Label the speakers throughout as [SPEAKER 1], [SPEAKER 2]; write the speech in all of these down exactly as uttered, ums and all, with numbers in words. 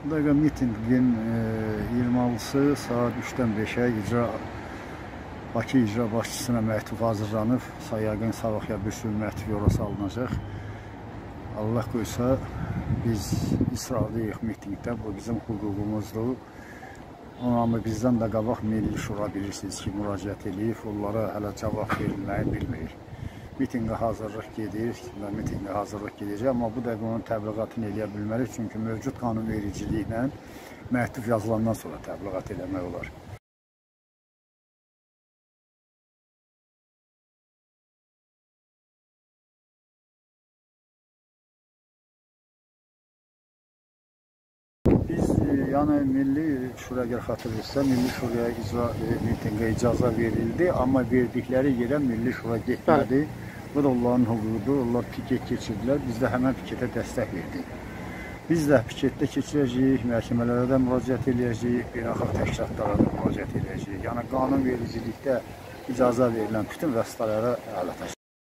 [SPEAKER 1] Bu dəqiqə mitinqin iyirmi altısı saat üçdən beşə icra Bakı icra başçısına məktub hazırlanıb. Sayaqın Sabahya bir sürü məktub yola salınacaq. Allah qoysa biz israrlıyıq mitingdə. Bu bizim hüququmuzdur. Amma bizdən də qabaq Milli Şura bilirsiniz ki, müraciət edib. Onlara hələ cavab verilməyi bilmir. Mitingə hazırlıq gedir və mitingə hazırlıq gedəcək. Amma bu dəqiqə onun təbliğatını eləyə bilmərik. Çünki mövcud qanunvericiliklə məktub yazılandan sonra təbliğat eləmək olar. Biz, yəni Milli Şura gəl xatırlayırsa, Milli Şuraya icra mitingə icazə verildi, amma verdikləri yerə Milli Şura getmədi. Bu da onların hüququdur, onlar piket keçirdilər, biz də həmən piketə dəstək verdik. Biz də piketdə keçirəcəyik, məhkəmələrə də müraciət edəcəyik, beynəlxalq təşkilatlara da müraciət edəcəyik. Yəni qanunvericilikdə icazə verilən bütün vəsitələrə əhatə.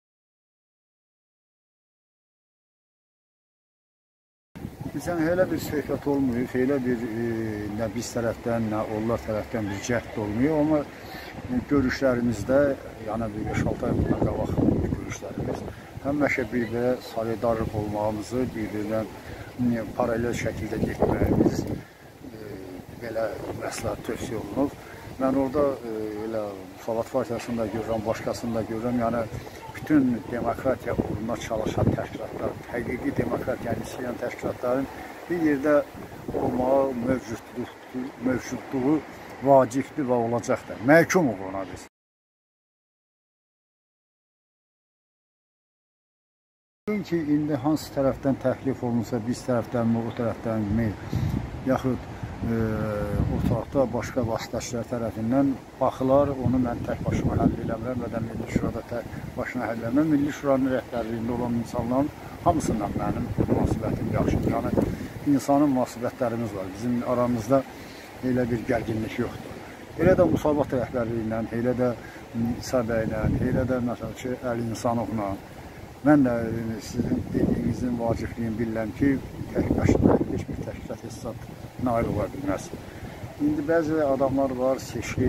[SPEAKER 1] Bizdən elə bir söhbət olmuyor, elə bir nə biz tərəfdən, nə onlar tərəfdən bir cəhd olmuyor, amma görüşlərimizdə, yəni bir beş altı ay bundan qabaq görüşlərimiz, həmişə bir-birə solidarlıq olmağımızı, bir-birinə paralel şəkildə getməyimiz belə məsləhət tövsiyə olunub. Mən orada elə Müsavat Partiyasında görürəm, başqasında görürəm, yəni bütün demokratiya uğruna çalışan təşkilatlar, həqiqi demokratiyanı istəyən təşkilatların bir yerdə olmağı mövcudluğu vacibdir və olacaqdır. Məhkum uğruna biz. Ki, indi hansı tərəfdən təklif olunsa, biz tərəfdənmi, o tərəfdənmi, yaxud ortaqda başqa vasitəçilər tərəfindən baxılar, onu mən tək başıma həll eləmirəm və də Milli Şurada tək başına həll eləmirəm. Milli Şuranın rəhbərliyində olan insanların hamısından mənim münasibətim yaxşıdır. Yəni, insanın münasibətlərimiz var. Bizim aramızda elə bir gərginlik yoxdur. Elə də Müsavat rəhbərliyilə, elə də İsa bəylə, elə də məsəl ki, Əli İnsanovla. Mən də sizin dediyinizin vacibliyini bilirəm ki, tək başına heç bir təşkilat hesab nail ola bilməz. İndi bəzi adamlar var, seçki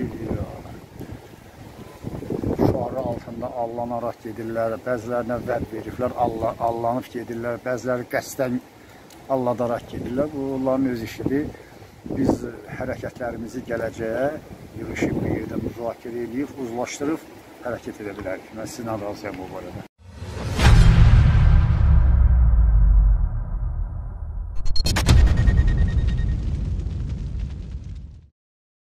[SPEAKER 1] şüarı altında allanaraq gedirlər, bəzilərinə vəd veriblər, allanıb gedirlər, bəziləri qəsdən alladaraq gedirlər. Bu, onların öz işidir. Biz hərəkətlərimizi gələcəyə yığışıb bir yerdə müzakirə edib, uzlaşdırıb hərəkət edə bilərik. Mən sizinlə razıyam bu barədə.